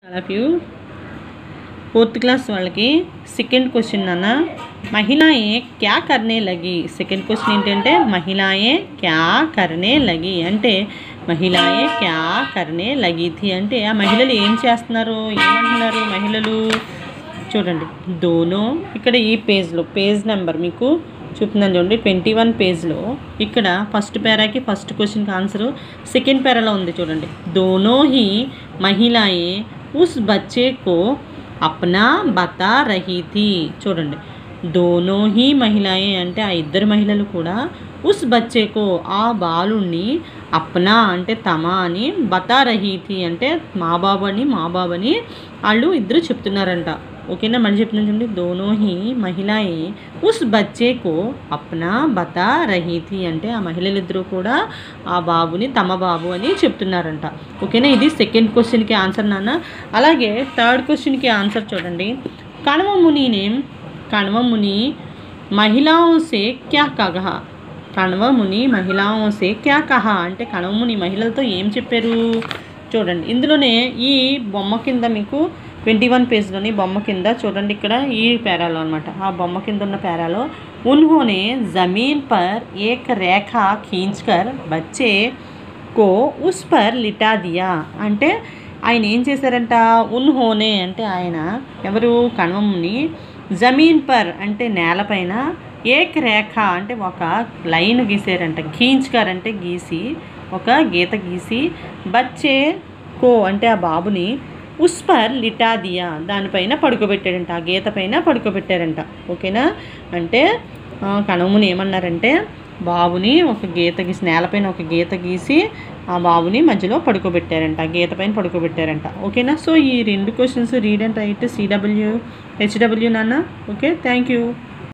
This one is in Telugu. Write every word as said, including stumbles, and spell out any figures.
all of you fourth class వాళ్ళకి సెకండ్ క్వశ్చన్ అన్న మహిళాయే క్యా కర్నే లగి సెకండ్ క్వశ్చన్ ఏంటంటే మహిళాయే క్యా కర్నే లగి అంటే మహిళాయే క్యా కర్నే లగి థీ అంటే ఆ మహిళలు ఏం చేస్తున్నారు ఏమంటున్నారు మహిళలు చూడండి దోనో ఇక్కడ ఈ పేజ్లో పేజ్ నెంబర్ మీకు చూపుతున్నాను చూడండి ట్వంటీ వన్ పేజ్లో ఇక్కడ ఫస్ట్ పేరాకి ఫస్ట్ క్వశ్చన్కి ఆన్సర్ సెకండ్ పేరాలో ఉంది చూడండి దోనో హీ మహిళాయే ఉస్ బచ్చే కో अपना बता रही थी చూడండి दोनों ही महिलाएं అంటే ఆ ఇద్దరు మహిళలు కూడా उस बच्चे को ఆ బాలుని अपना అంటే తమ అని బతా రహీ థీ అంటే మా బాబు అని మా బాబు అని వాళ్ళు ఇద్దరు చెప్తున్నారంట ఓకేనా మళ్ళీ చెప్తున్నాను చూడండి दोनों ही महिलाएं उस बच्चे को अपना बता रही थी అంటే ఆ మహిళలు ఇద్దరు కూడా ఆ బాబుని తమ బాబు అని చెప్తున్నారంట ఓకేనా ఇది సెకండ్ క్వశ్చన్కి ఆన్సర్ నాన్న అలాగే థర్డ్ క్వశ్చన్కి ఆన్సర్ చూడండి కణవ ముని ने కణవ ముని महिलाओं से क्या कहा కణవ ముని महिलाओं से क्या कहा అంటే కణవ ముని మహిళలతో ఏం చెప్పారు చూడండి ఇందులోనే ఈ బొమ్మ కింద మీకు ट्वेंटी वन పేజ్లోని బొమ్మ కింద చూడండి ఇక్కడ ఈ పేరాలో అనమాట ఆ బొమ్మ కింద ఉన్న పేరాలో उन्होंने ज़मीन पर एक रेखा खींचकर बच्चे को उस पर लिटा दिया అంటే ఆయన ఏం చేశారంట उन्होंने అంటే ఆయన ఎవరు కణవముని జమీన్ పర్ అంటే నేలపైన ఏక్ రేఖ అంటే ఒక లైన్ గీసారంట ఖీంచ్కర్ అంటే గీసి ఒక గీత గీసి బచ్చే కో అంటే ఆ బాబుని ఉస్ పర్ లిటా దియా దానిపైన పడుకోబెట్టాడంట ఆ గీత పైన పడుకోబెట్టారంట ఓకేనా అంటే కణముని ఏమన్నారంటే బాబుని ఒక గీత గీసి నేలపైన ఒక గీత గీసి ఆ బాబుని మధ్యలో పడుకోబెట్టారంట గీత పైన పడుకోబెట్టారంట ఓకేనా సో ఈ రెండు questions read and write CW HW నాన్న ఓకే థ్యాంక్ యూ